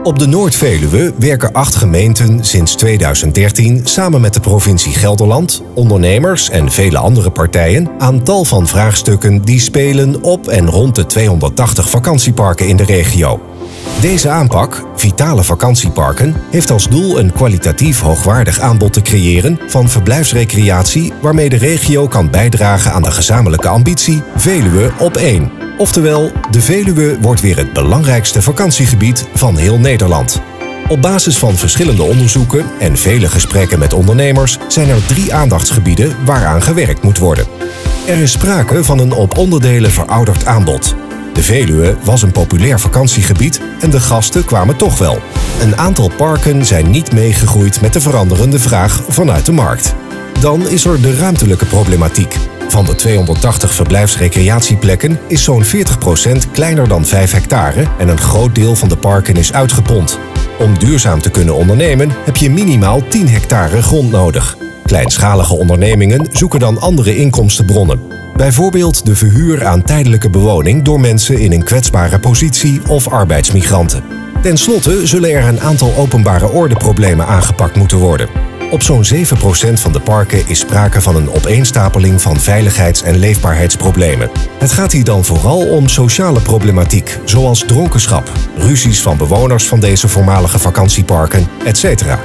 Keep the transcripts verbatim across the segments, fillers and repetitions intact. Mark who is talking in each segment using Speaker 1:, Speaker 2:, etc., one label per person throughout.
Speaker 1: Op de Noord-Veluwe werken acht gemeenten sinds tweeduizend dertien samen met de provincie Gelderland, ondernemers en vele andere partijen aan tal van vraagstukken die spelen op en rond de tweehonderdtachtig vakantieparken in de regio. Deze aanpak, Vitale Vakantieparken, heeft als doel een kwalitatief hoogwaardig aanbod te creëren van verblijfsrecreatie waarmee de regio kan bijdragen aan de gezamenlijke ambitie Veluwe op één. Oftewel, de Veluwe wordt weer het belangrijkste vakantiegebied van heel Nederland. Op basis van verschillende onderzoeken en vele gesprekken met ondernemers zijn er drie aandachtsgebieden waaraan gewerkt moet worden. Er is sprake van een op onderdelen verouderd aanbod. De Veluwe was een populair vakantiegebied en de gasten kwamen toch wel. Een aantal parken zijn niet meegegroeid met de veranderende vraag vanuit de markt. Dan is er de ruimtelijke problematiek. Van de tweehonderdtachtig verblijfsrecreatieplekken is zo'n veertig procent kleiner dan vijf hectare en een groot deel van de parken is uitgepond. Om duurzaam te kunnen ondernemen heb je minimaal tien hectare grond nodig. Kleinschalige ondernemingen zoeken dan andere inkomstenbronnen. Bijvoorbeeld de verhuur aan tijdelijke bewoning door mensen in een kwetsbare positie of arbeidsmigranten. Ten slotte zullen er een aantal openbare ordeproblemen aangepakt moeten worden. Op zo'n zeven procent van de parken is sprake van een opeenstapeling van veiligheids- en leefbaarheidsproblemen. Het gaat hier dan vooral om sociale problematiek, zoals dronkenschap, ruzies van bewoners van deze voormalige vakantieparken, et cetera.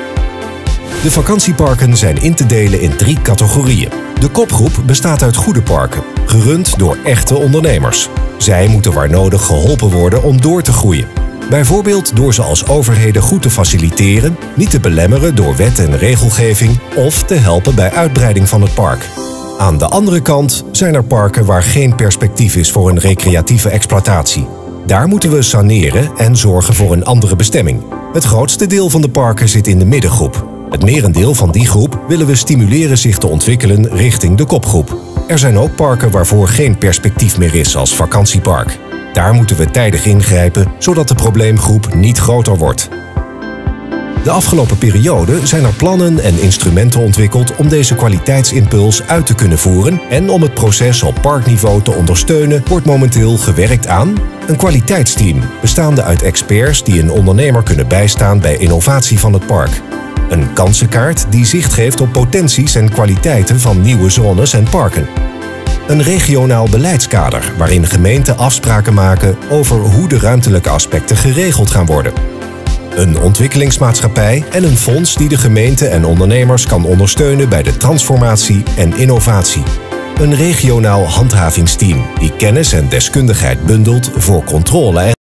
Speaker 1: De vakantieparken zijn in te delen in drie categorieën. De kopgroep bestaat uit goede parken, gerund door echte ondernemers. Zij moeten waar nodig geholpen worden om door te groeien. Bijvoorbeeld door ze als overheden goed te faciliteren, niet te belemmeren door wet en regelgeving of te helpen bij uitbreiding van het park. Aan de andere kant zijn er parken waar geen perspectief is voor een recreatieve exploitatie. Daar moeten we saneren en zorgen voor een andere bestemming. Het grootste deel van de parken zit in de middengroep. Het merendeel van die groep willen we stimuleren zich te ontwikkelen richting de kopgroep. Er zijn ook parken waarvoor geen perspectief meer is als vakantiepark. Daar moeten we tijdig ingrijpen, zodat de probleemgroep niet groter wordt. De afgelopen periode zijn er plannen en instrumenten ontwikkeld om deze kwaliteitsimpuls uit te kunnen voeren en om het proces op parkniveau te ondersteunen wordt momenteel gewerkt aan een kwaliteitsteam, bestaande uit experts die een ondernemer kunnen bijstaan bij innovatie van het park. Een kansenkaart die zicht geeft op potenties en kwaliteiten van nieuwe zones en parken. Een regionaal beleidskader waarin gemeenten afspraken maken over hoe de ruimtelijke aspecten geregeld gaan worden. Een ontwikkelingsmaatschappij en een fonds die de gemeente en ondernemers kan ondersteunen bij de transformatie en innovatie. Een regionaal handhavingsteam die kennis en deskundigheid bundelt voor controle en